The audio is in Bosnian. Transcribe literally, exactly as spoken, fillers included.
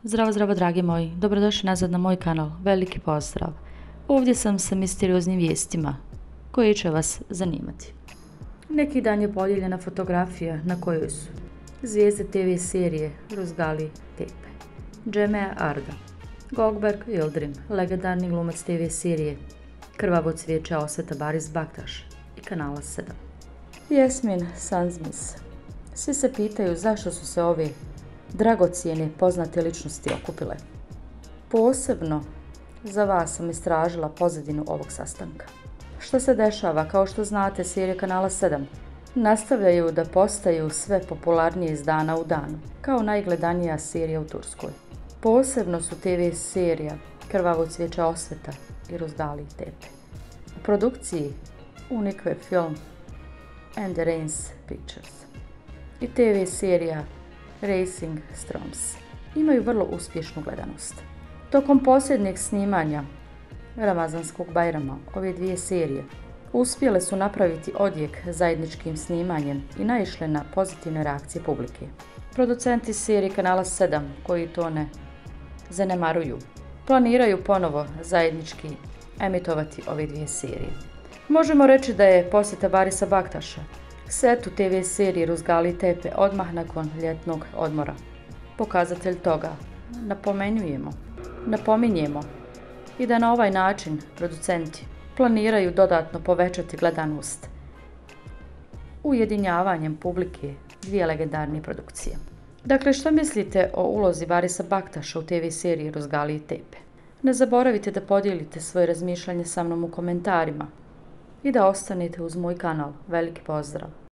Zdravo, zdravo dragi moji, dobrodošli nazad na moj kanal, veliki pozdrav. Ovdje sam sa misterioznim vijestima koje će vas zanimati. Neki dan je podijeljena fotografija na kojoj su zvijezde te ve serije Rozgali Tepe, Džemea Arda, Gökberk Yıldırım, legendarni glumac te ve serije Krvavo cvijeće Osveta Baris Baktaš i Kanala sedam. Jasmin Sanzmis. Svi se pitaju zašto su se ove dragocijene poznate ličnosti okupile. Posebno za vas sam istražila pozadinu ovog sastanka. Što se dešava? Kao što znate, serije Kanala sedam nastavljaju da postaju sve popularnije iz dana u dan, kao najgledanija serija u Turskoj. Posebno su te ve serija Krvavo cvijeće Osveta i Rozgali Tepe. U produkciji Unikve Film and the Rains Pictures i te ve serija Racing Storms imaju vrlo uspješnu gledanost. Tokom posljednjeg snimanja Ramazanskog Bajrama ove dvije serije uspjele su napraviti odjek zajedničkim snimanjem i naišle na pozitivne reakcije publike. Producenti serije Kanala sedam, koji to ne zanemaruju, planiraju ponovo zajednički emitovati ove dvije serije. Možemo reći da je posjeta Barisa Baktaša setu te ve serije Rozgali Tepe odmah nakon ljetnog odmora pokazatelj toga. Napomenujemo, napominjemo i da na ovaj način producenti planiraju dodatno povećati gledanost ujedinjavanjem publike dvije legendarne produkcije. Dakle, što mislite o ulozi Barisa Baktaša u te ve seriji Rozgali Tepe? Ne zaboravite da podijelite svoje razmišljanje sa mnom u komentarima i da ostanete uz moj kanal. Veliki pozdrav!